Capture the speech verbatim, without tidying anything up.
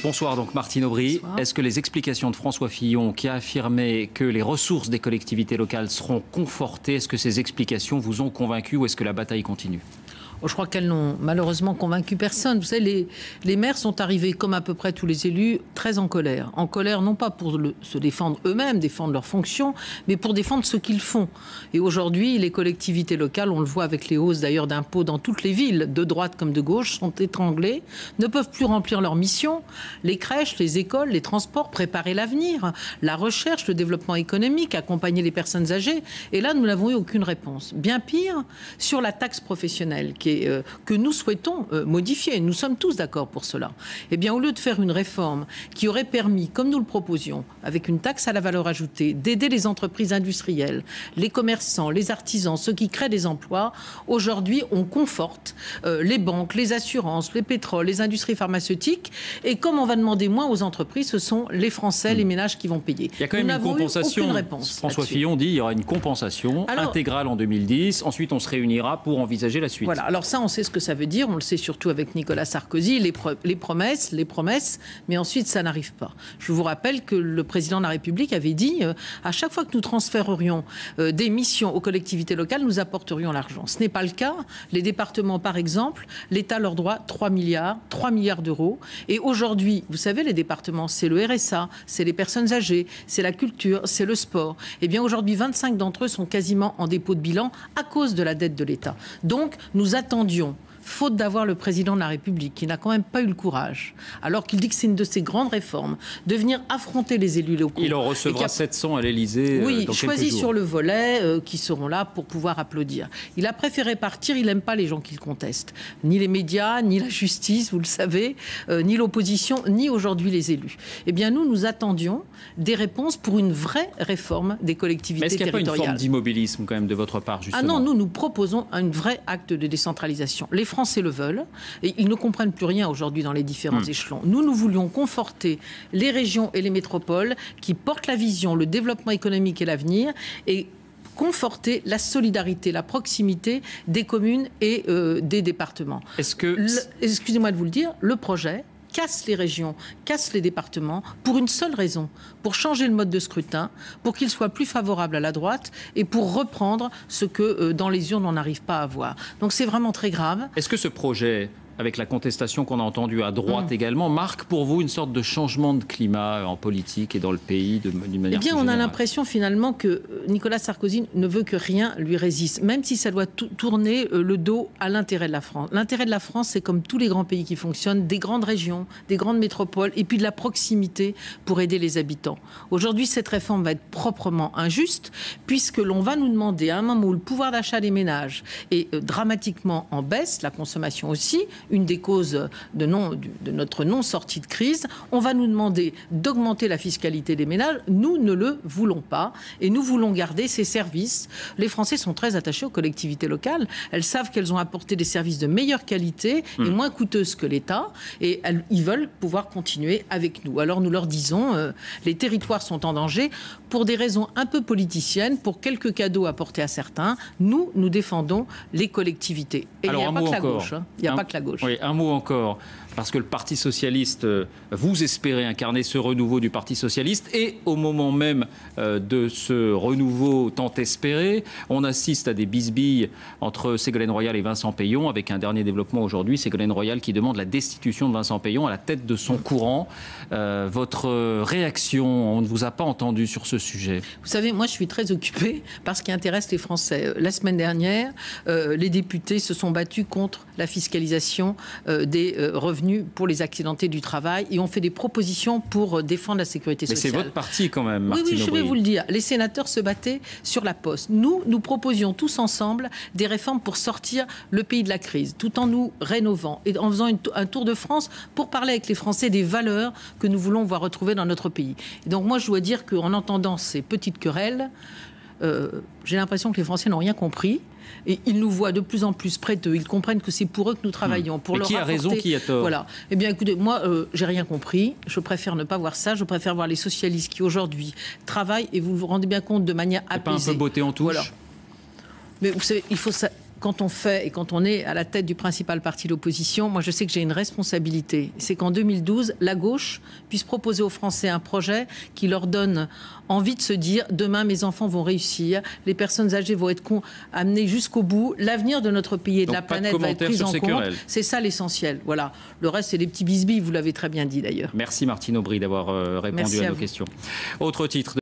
Bonsoir, donc Martine Aubry. Est-ce que les explications de François Fillon, qui a affirmé que les ressources des collectivités locales seront confortées, est-ce que ces explications vous ont convaincu ou est-ce que la bataille continue ? Je crois qu'elles n'ont malheureusement convaincu personne. Vous savez, les, les maires sont arrivés, comme à peu près tous les élus, très en colère. En colère, non pas pour le, se défendre eux-mêmes, défendre leurs fonctions, mais pour défendre ce qu'ils font. Et aujourd'hui, les collectivités locales, on le voit avec les hausses d'ailleurs d'impôts dans toutes les villes, de droite comme de gauche, sont étranglées, ne peuvent plus remplir leur mission. Les crèches, les écoles, les transports, préparer l'avenir, la recherche, le développement économique, accompagner les personnes âgées. Et là, nous n'avons eu aucune réponse. Bien pire, sur la taxe professionnelle, qui est Euh, que nous souhaitons euh, modifier. Nous sommes tous d'accord pour cela. Eh bien, au lieu de faire une réforme qui aurait permis, comme nous le proposions, avec une taxe à la valeur ajoutée, d'aider les entreprises industrielles, les commerçants, les artisans, ceux qui créent des emplois, aujourd'hui, on conforte euh, les banques, les assurances, les pétroles, les industries pharmaceutiques. Et comme on va demander moins aux entreprises, ce sont les Français, mmh. les ménages qui vont payer. Il y a quand même une compensation. François Fillon dit qu'il y aura une compensation Alors, intégrale en deux mille dix. Ensuite, on se réunira pour envisager la suite. Voilà. Alors ça, on sait ce que ça veut dire. On le sait surtout avec Nicolas Sarkozy. Les, pro les promesses, les promesses, mais ensuite, ça n'arrive pas. Je vous rappelle que le président de la République avait dit euh, à chaque fois que nous transférerions euh, des missions aux collectivités locales, nous apporterions l'argent. Ce n'est pas le cas. Les départements, par exemple, l'État leur doit trois milliards, trois milliards d'euros. Et aujourd'hui, vous savez, les départements, c'est le R S A, c'est les personnes âgées, c'est la culture, c'est le sport. Eh bien, aujourd'hui, vingt-cinq d'entre eux sont quasiment en dépôt de bilan à cause de la dette de l'État. Donc, nous attendions, faute d'avoir le président de la République, qui n'a quand même pas eu le courage, alors qu'il dit que c'est une de ses grandes réformes, de venir affronter les élus locaux. Il en recevra a... sept cents à l'Élysée. Oui, euh, dans choisis quelques jours. sur le volet, euh, qui seront là pour pouvoir applaudir. Il a préféré partir, il n'aime pas les gens qui le contestent. Ni les médias, ni la justice, vous le savez, euh, ni l'opposition, ni aujourd'hui les élus. Eh bien, nous, nous attendions des réponses pour une vraie réforme des collectivités territoriales. Mais est-ce qu'il n'y a pas une forme d'immobilisme quand même de votre part, justement ? Ah non, nous, nous proposons un vrai acte de décentralisation. Les Français le veulent et ils ne comprennent plus rien aujourd'hui dans les différents mmh. échelons. Nous, nous voulions conforter les régions et les métropoles qui portent la vision, le développement économique et l'avenir et conforter la solidarité, la proximité des communes et euh, des départements. Est-ce que... Excusez-moi de vous le dire, le projet casse les régions, casse les départements pour une seule raison, pour changer le mode de scrutin, pour qu'il soit plus favorable à la droite et pour reprendre ce que euh, dans les urnes on n'arrive pas à voir. Donc c'est vraiment très grave. Est-ce que ce projet, avec la contestation qu'on a entendue à droite mmh. également, marque pour vous une sorte de changement de climat en politique et dans le pays d'une manière Eh bien, plus on générale. a l'impression finalement que Nicolas Sarkozy ne veut que rien lui résiste, même si ça doit tourner le dos à l'intérêt de la France. L'intérêt de la France, c'est comme tous les grands pays qui fonctionnent, des grandes régions, des grandes métropoles, et puis de la proximité pour aider les habitants. Aujourd'hui, cette réforme va être proprement injuste, puisque l'on va nous demander, à un moment où le pouvoir d'achat des ménages est dramatiquement en baisse, la consommation aussi, une des causes de, non, de notre non-sortie de crise, on va nous demander d'augmenter la fiscalité des ménages. Nous ne le voulons pas et nous voulons garder ces services. Les Français sont très attachés aux collectivités locales. Elles savent qu'elles ont apporté des services de meilleure qualité et mmh. moins coûteuses que l'État et elles, ils veulent pouvoir continuer avec nous. Alors nous leur disons, euh, les territoires sont en danger pour des raisons un peu politiciennes, pour quelques cadeaux apportés à certains. Nous, nous défendons les collectivités. Et Alors, il n'y a, pas que, la encore. gauche, hein. Il n'y a un... pas que la gauche. Oui, un mot encore, parce que le Parti socialiste, vous espérez incarner ce renouveau du Parti socialiste, et au moment même euh, de ce renouveau tant espéré, on assiste à des bisbilles entre Ségolène Royal et Vincent Peillon, avec un dernier développement aujourd'hui, Ségolène Royal qui demande la destitution de Vincent Peillon à la tête de son courant. Euh, votre réaction, on ne vous a pas entendu sur ce sujet. Vous savez, moi je suis très occupée par ce qui intéresse les Français. La semaine dernière, euh, les députés se sont battus contre la fiscalisation euh, des euh, revenus pour les accidentés du travail et ont fait des propositions pour euh, défendre la sécurité sociale. Mais c'est votre parti quand même, Martine Oui, oui, je Aubry. vais vous le dire. Les sénateurs se battaient sur la Poste. Nous, nous proposions tous ensemble des réformes pour sortir le pays de la crise, tout en nous rénovant et en faisant une, un tour de France pour parler avec les Français des valeurs que nous voulons voir retrouver dans notre pays. Et donc moi, je dois dire qu'en entendant ces petites querelles, euh, j'ai l'impression que les Français n'ont rien compris. Et ils nous voient de plus en plus près d'eux. Ils comprennent que c'est pour eux que nous travaillons. Pour Mais leur qui a apporter... raison, qui a tort? Voilà. Eh bien, écoutez, moi, euh, j'ai rien compris. Je préfère ne pas voir ça. Je préfère voir les socialistes qui, aujourd'hui, travaillent et vous vous rendez bien compte de manière apaisée. C'est pas un peu beauté en touche? Voilà. Mais vous savez, il faut ça... quand on fait et quand on est à la tête du principal parti d'opposition, moi je sais que j'ai une responsabilité. C'est qu'en deux mille douze, la gauche puisse proposer aux Français un projet qui leur donne envie de se dire demain mes enfants vont réussir, les personnes âgées vont être amenées jusqu'au bout, l'avenir de notre pays et de Donc, la pas de planète va être pris en compte. querelles. C'est ça l'essentiel. Voilà. Le reste c'est des petits bisbilles, vous l'avez très bien dit d'ailleurs. Merci Martine Aubry d'avoir euh, répondu Merci à, à nos vous. questions. Autre titre.